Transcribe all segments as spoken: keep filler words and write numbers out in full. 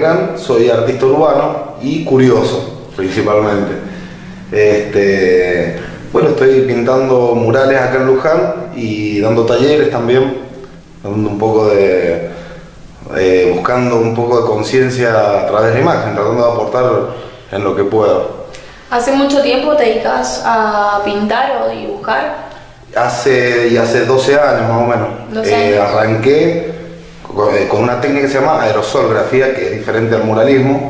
verán, soy artista urbano y curioso, principalmente. Este, bueno, estoy pintando murales acá en Luján y dando talleres también, dando un poco de, eh, buscando un poco de conciencia a través de la imagen, tratando de aportar en lo que puedo. ¿Hace mucho tiempo te dedicas a pintar o dibujar? Hace, y hace doce años más o menos. doce años. Eh, arranqué con una técnica que se llama aerosolgrafía, que es diferente al muralismo,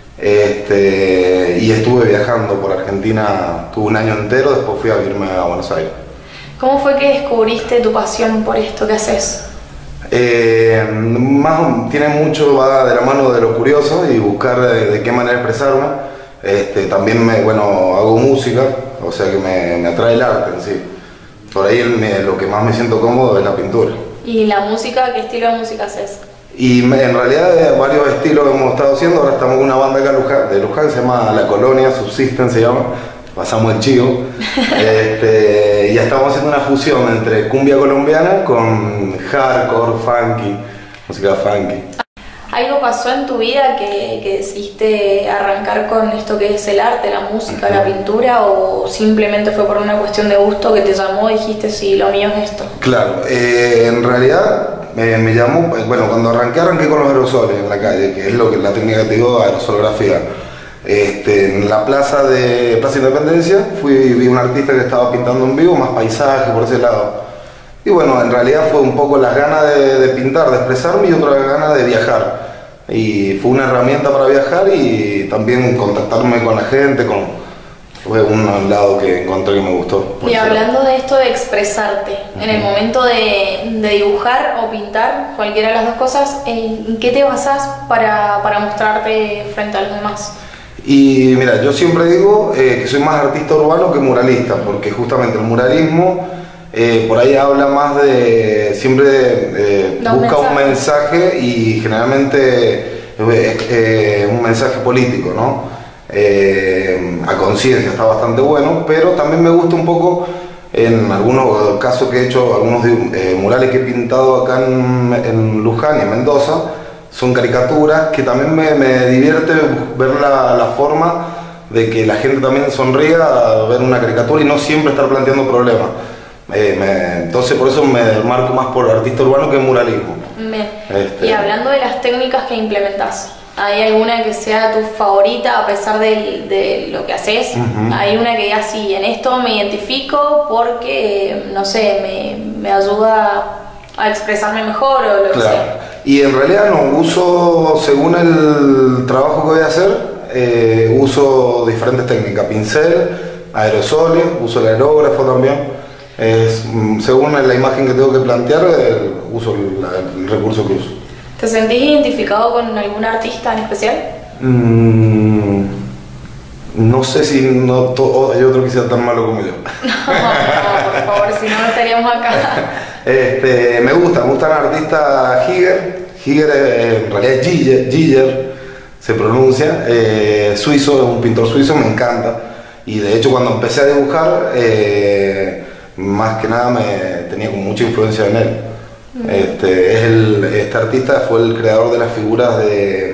este, y estuve viajando por Argentina, tuve un año entero, después fui a irme a Buenos Aires. ¿Cómo fue que descubriste tu pasión por esto que haces? Eh, más, tiene mucho, va de la mano de lo curioso y buscar de, de qué manera expresarme. Este, también me, bueno, hago música, o sea que me, me atrae el arte en sí. Por ahí me, lo que más me siento cómodo es la pintura. ¿Y la música? ¿Qué estilo de música haces? Y me, en realidad eh, varios estilos hemos estado haciendo. Ahora estamos con una banda acá Luján, de Luján, se llama La Colonia, Subsisten se llama, pasamos el chivo. este, y ya estamos haciendo una fusión entre cumbia colombiana con hardcore, funky, música funky. ¿Algo pasó en tu vida que, que decidiste arrancar con esto que es el arte, la música, uh-huh. la pintura, o simplemente fue por una cuestión de gusto que te llamó y dijiste sí, lo mío es esto? Claro, eh, en realidad me, me llamó, bueno, cuando arranqué arranqué con los aerosoles en la calle, que es lo que la técnica que te digo, aerosolografía. Este, en la plaza de Plaza Independencia fui vi un artista que estaba pintando en vivo, más paisaje por ese lado. Y bueno, en realidad fue un poco las ganas de, de pintar, de expresarme y otra ganas de viajar. Y fue una herramienta para viajar y también contactarme con la gente, con, fue un lado que encontré que me gustó. Y hablando de esto de expresarte, uh-huh. en el momento de, de dibujar o pintar, cualquiera de las dos cosas, ¿en qué te basás para, para mostrarte frente a los demás? Y mira, yo siempre digo eh, que soy más artista urbano que muralista, porque justamente el muralismo Eh, por ahí habla más de, siempre eh, busca un mensaje y generalmente eh, eh, un mensaje político, ¿no? Eh, a conciencia está bastante bueno, pero también me gusta un poco, en algunos casos que he hecho, algunos eh, murales que he pintado acá en, en Luján y en Mendoza, son caricaturas que también me, me divierte ver la, la forma de que la gente también sonría a ver una caricatura y no siempre estar planteando problemas. Eh, me, entonces por eso me marco más por artista urbano que muralismo. Este. Y hablando de las técnicas que implementas, ¿hay alguna que sea tu favorita a pesar de, de lo que haces? Uh-huh. ¿Hay una que digas, sí, en esto me identifico porque, no sé, me, me ayuda a expresarme mejor o lo que claro. sea? Y en realidad no, uso, según el trabajo que voy a hacer, eh, uso diferentes técnicas, pincel, aerosoles, uso el aerógrafo también. Es, según la imagen que tengo que plantear, el, uso el, el recurso que uso. ¿Te sentís identificado con algún artista en especial? Mm, no sé si no to, hay otro que sea tan malo como yo. No, no, por favor, si no, no estaríamos acá. Este, me gusta, me gusta el artista Giger. Giger eh, en realidad es Giger, Giger se pronuncia, eh, suizo, es un pintor suizo, me encanta. Y de hecho cuando empecé a dibujar, eh, más que nada me tenía como mucha influencia en él. Mm. Este, es el, este artista fue el creador de las figuras de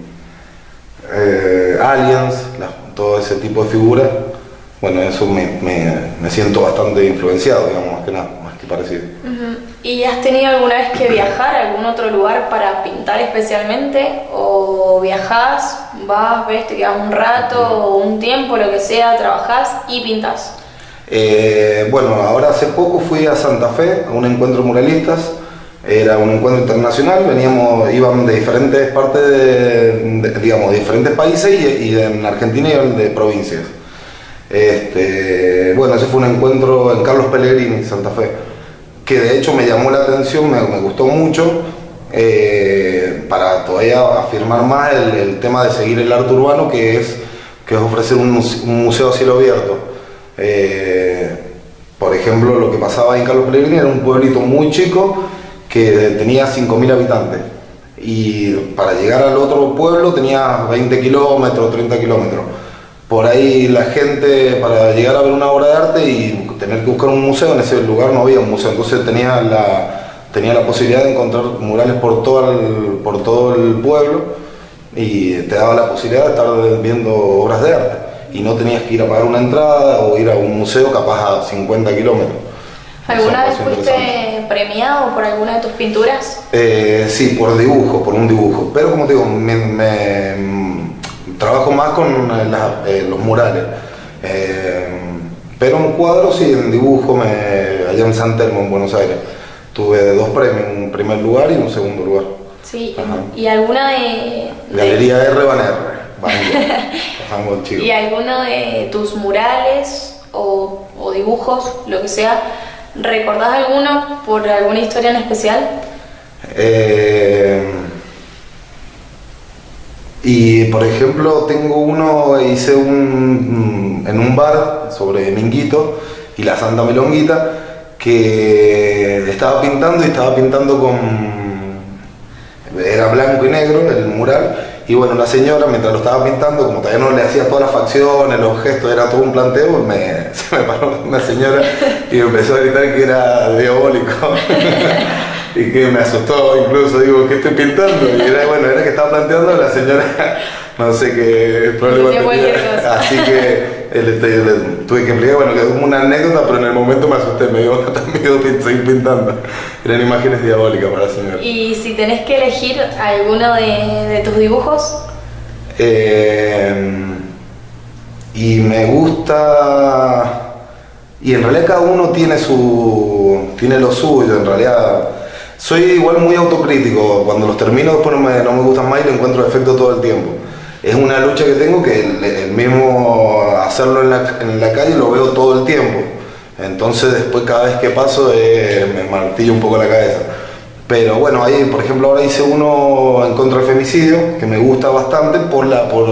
eh, Aliens, la, todo ese tipo de figuras. Bueno, eso me, me, me siento bastante influenciado, digamos, más que nada, más que parecido. Uh-huh. ¿Y has tenido alguna vez que viajar a algún otro lugar para pintar especialmente? ¿O viajás, vas, ves, te quedas un rato o un tiempo, lo que sea, trabajás y pintás? Eh, bueno, ahora hace poco fui a Santa Fe a un encuentro de muralistas, era un encuentro internacional, veníamos, iban de diferentes partes, de, de, digamos, de diferentes países y, y de, en Argentina y de provincias. Este, bueno, ese fue un encuentro en Carlos Pellegrini, Santa Fe, que de hecho me llamó la atención, me, me gustó mucho, eh, para todavía afirmar más el, el tema de seguir el arte urbano, que es, que es ofrecer un, un museo a cielo abierto. Eh, por ejemplo, lo que pasaba en Carlos Pellegrini era un pueblito muy chico que tenía cinco mil habitantes y para llegar al otro pueblo tenía veinte kilómetros, treinta kilómetros. Por ahí la gente, para llegar a ver una obra de arte y tener que buscar un museo, en ese lugar no había un museo, entonces tenía la, tenía la posibilidad de encontrar murales por todo el, por todo el pueblo. y te daba la posibilidad de estar viendo obras de arte y no tenías que ir a pagar una entrada o ir a un museo capaz a cincuenta kilómetros. ¿Alguna vez fuiste premiado por alguna de tus pinturas? Eh, sí, por dibujo, por un dibujo, pero como te digo, me, me, trabajo más con la, eh, los murales, eh, pero en cuadros sí, en dibujo, me, allá en San Telmo, en Buenos Aires, tuve dos premios, un primer lugar y un segundo lugar. Sí, ajá. ¿Y alguna de...? Galería de... R. Van R. ¿Y alguno de tus murales o, o dibujos, lo que sea, recordás alguno por alguna historia en especial? Eh, y por ejemplo tengo uno, hice un en un bar sobre Minguito y la Santa Milonguita, que estaba pintando y estaba pintando con... era blanco y negro el mural, y bueno, la señora mientras lo estaba pintando, como todavía no le hacía todas las facciones, los gestos, era todo un planteo, me, se me paró una señora y me empezó a gritar que era diabólico y que me asustó incluso, digo, ¿qué estoy pintando? Y era, bueno, era que estaba planteando la señora, no sé qué problema tenía, así que le, le, le, tuve que explicar, bueno, que es como una anécdota, pero en el momento me asusté, me dio miedo seguir pintando. Eran imágenes diabólicas para la señora. ¿Y si tenés que elegir alguno de, de tus dibujos? Eh, y me gusta... Y en realidad cada uno tiene su tiene lo suyo, en realidad. Soy igual muy autocrítico, cuando los termino después no me, no me gustan más y le encuentro defecto todo el tiempo. Es una lucha que tengo, que el, el mismo hacerlo en la, en la calle lo veo todo el tiempo. Entonces después cada vez que paso eh, me martillo un poco la cabeza. Pero bueno, ahí por ejemplo ahora hice uno en contra del femicidio, que me gusta bastante por la, por,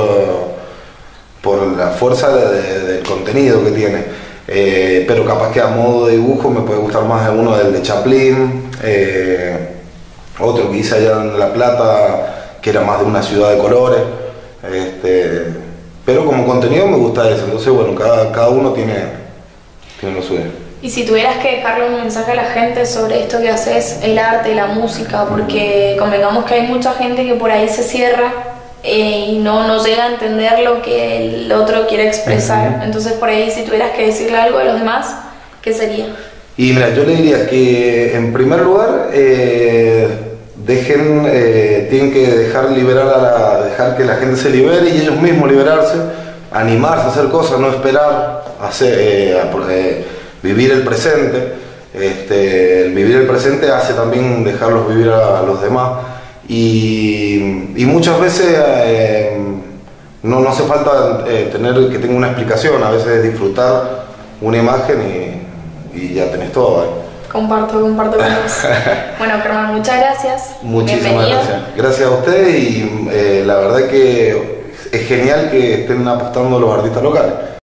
por la fuerza de, de, del contenido que tiene. Eh, pero capaz que a modo de dibujo me puede gustar más uno del de Chaplin, eh, otro que hice allá en La Plata, que era más de una ciudad de colores. Este, pero como contenido me gusta eso, entonces bueno, cada, cada uno tiene, tiene lo suyo. Y si tuvieras que dejarle un mensaje a la gente sobre esto que haces, el arte, la música, porque convengamos que hay mucha gente que por ahí se cierra eh, y no, no llega a entender lo que el otro quiere expresar. Uh-huh. Entonces por ahí si tuvieras que decirle algo a los demás, ¿qué sería? Y mira, yo le diría que en primer lugar eh, dejen, eh, tienen que dejar liberar a la, dejar que la gente se libere y ellos mismos liberarse, animarse a hacer cosas, no esperar hacer, eh, a, eh, vivir el presente. Este, el vivir el presente hace también dejarlos vivir a, a los demás y, y muchas veces eh, no, no hace falta eh, tener que tenga una explicación, a veces es disfrutar una imagen y, y ya tenés todo, ¿eh? Comparto, comparto con vos. Bueno, Germán, muchas gracias. Muchísimas Bienvenido. gracias. Gracias a ustedes y eh, la verdad que es genial que estén apostando los artistas locales.